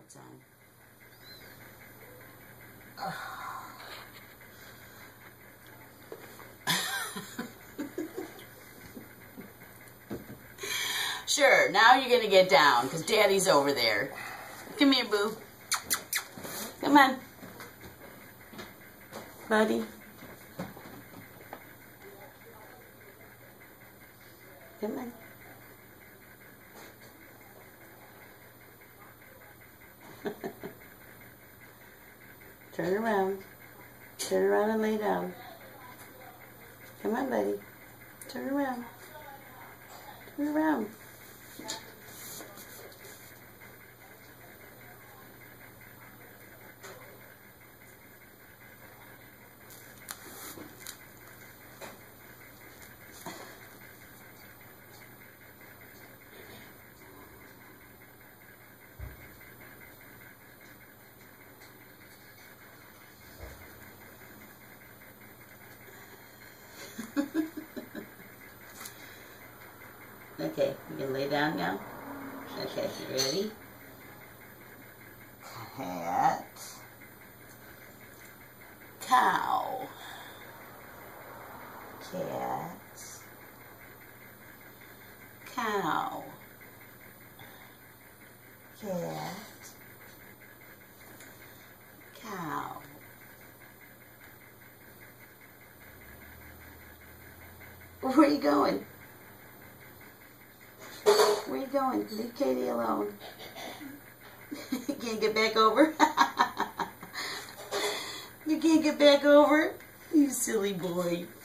It's on. Sure, now you're going to get down because Daddy's over there. Come here, boo. Come on. Buddy. Come on. Turn around. Turn around and lay down. Come on, buddy. Turn around. Turn around. Okay, you can lay down now? Okay, you ready? Cat. Cow. Cat. Cow. Cat. Cow. Where are you going? Where are you going? Leave Katie alone. You can't get back over? You can't get back over? You silly boy.